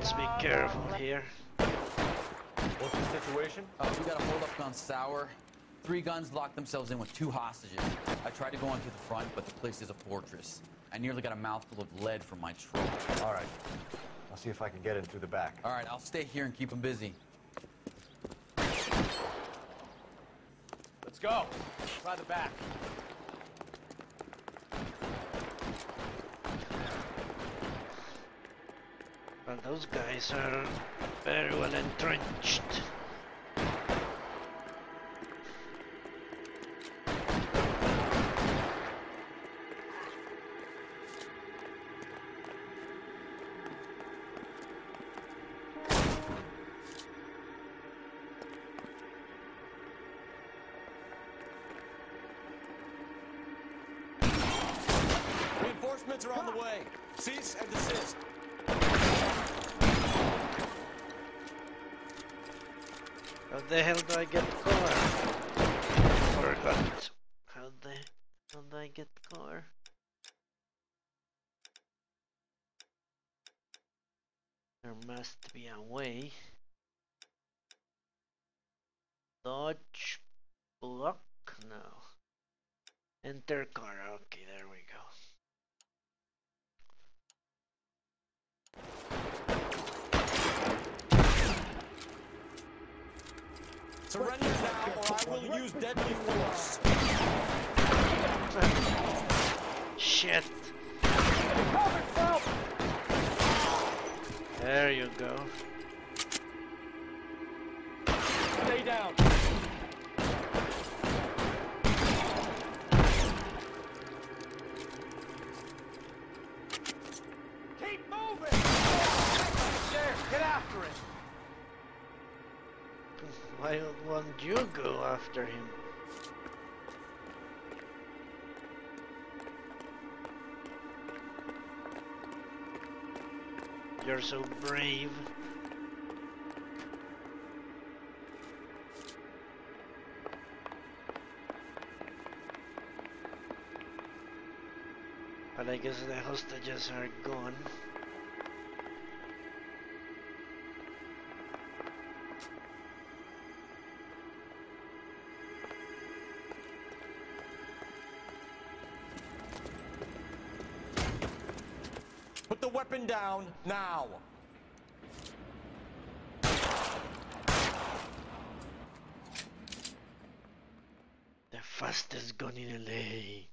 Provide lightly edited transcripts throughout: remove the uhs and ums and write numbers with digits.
Let's be careful here. What's the situation? We got a hold-up gone sour. 3 guns locked themselves in with 2 hostages. I tried to go on through the front, but the place is a fortress. I nearly got a mouthful of lead from my trope. All right. I'll see if I can get in through the back. All right, I'll stay here and keep them busy. Let's go. Try the back. Well, those guys are very well entrenched. Reinforcements are on the way. Cease and desist. How the hell do I get cover? Forgot. How do I get cover? There must be a way. Dodge, block, no. Enter car. Okay, there we go. Surrender now, or I will use deadly force. Shit. There you go. Stay down. Keep moving. There, get after it. Why won't you go after him? You're so brave. But I guess the hostages are gone. Put the weapon down now. The fastest gun in LA.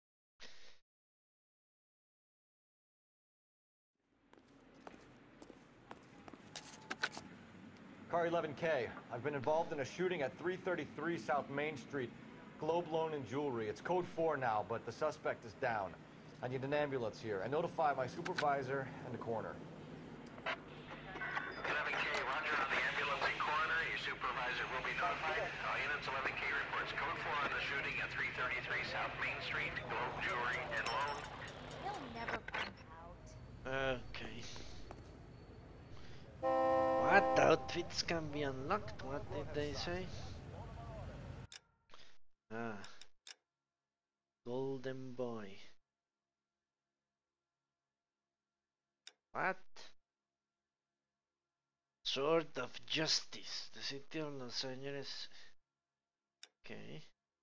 Car 11K. I've been involved in a shooting at 333 South Main Street. Globe Loan and Jewelry. It's code 4 now, but the suspect is down. I need an ambulance here. And notify my supervisor and the coroner. 11K, roger on the ambulance and coroner. Your supervisor will be notified. Units 11K reports code 4 on the shooting at 333 South Main Street. Globe Jewelry and Loan. They'll never find out. Okay. What outfits can be unlocked? What did they say? Ah. Golden Boy. What? Sword of Justice. The city of Los Angeles. Okay.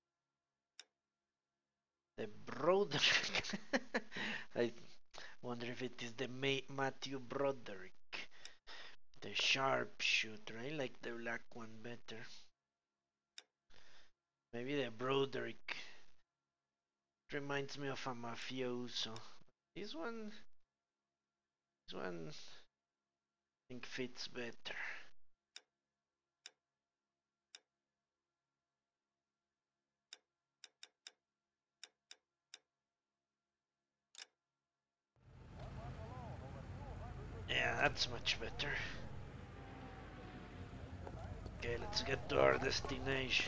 The Broderick. I wonder if it is the Matthew Broderick. The sharpshooter. I like the black one better. Maybe the Broderick reminds me of a mafioso. This one I think fits better. Yeah, that's much better. Okay, let's get to our destination.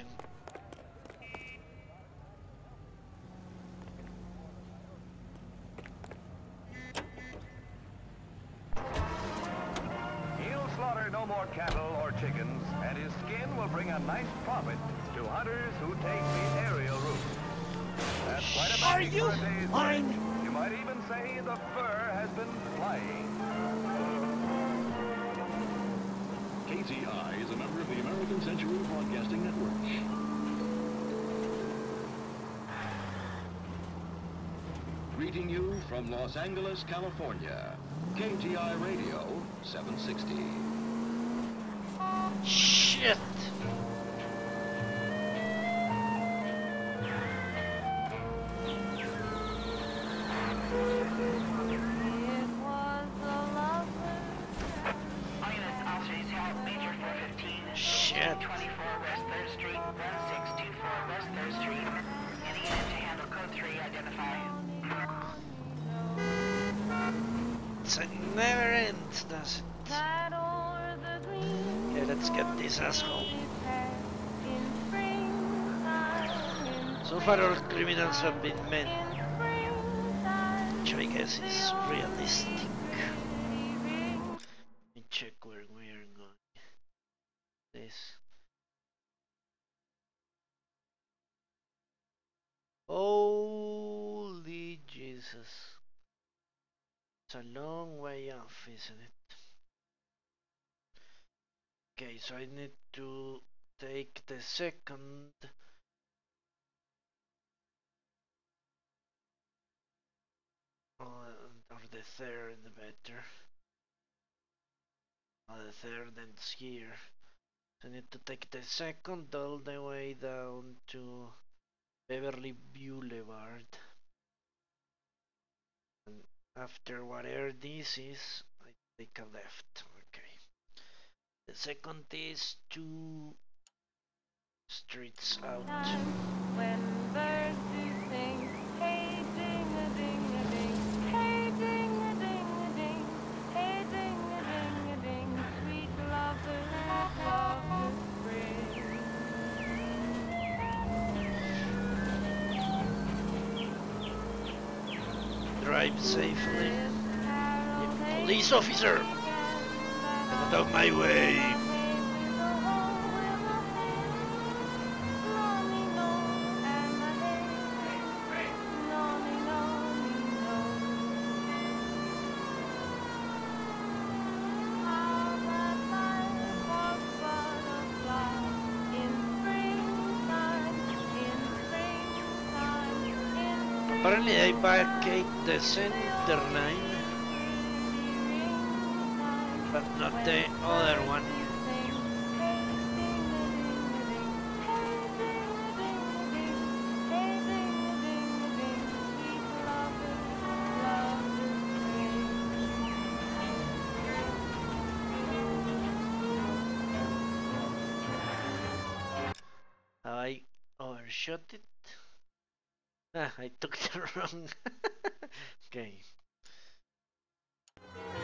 He'll slaughter no more cattle or chickens, and his skin will bring a nice profit to hunters who take the aerial route. That's quite a Are bag you for a day's fine? work. You might even say the fur has been flying. KTI is a member of the American Century Broadcasting Network. Greeting you from Los Angeles, California. KTI Radio 760. Shit! Shit. 24 West 3rd Street, 1624 West 3rd Street. Any unit to handle code 3, identify. It never ends, does it? Okay, let's get this asshole. So far all criminals have been men, which I guess is realistic. Let me check where we are going. This. Holy Jesus. It's a long way off, isn't it? Okay, so I need to take the second. Or the third, better. The third ends here. So I need to take the second all the way down to Beverly Boulevard. And after whatever this is, I take a left. Okay. The second is 2 streets out. When birds do sing, hey ding a ding a ding, hey ding a ding a ding, hey ding a ding a ding, sweet lovers of the spring. Drive safely. Yeah, police officer! Get out of my way! Apparently I barricade the center line, but not the other one. I overshot it. I took the wrong. Okay.